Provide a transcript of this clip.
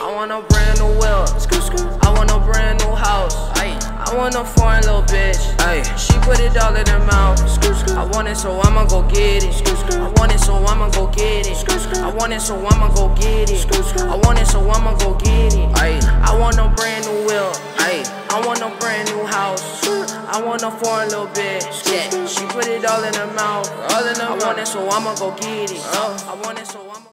I want a brand new whip. I want a brand new house. I want a foreign little bitch. She put it all in her mouth. I want it, so I'ma go get it. I want it, so I'ma go get it. I want it, so I'ma go get it. I want it, so I'ma go get it. I want a brand new whip. I want a brand new house. I want a foreign little bitch. She put it all in her mouth. I want it, so I'ma go get it. I want it, so I'ma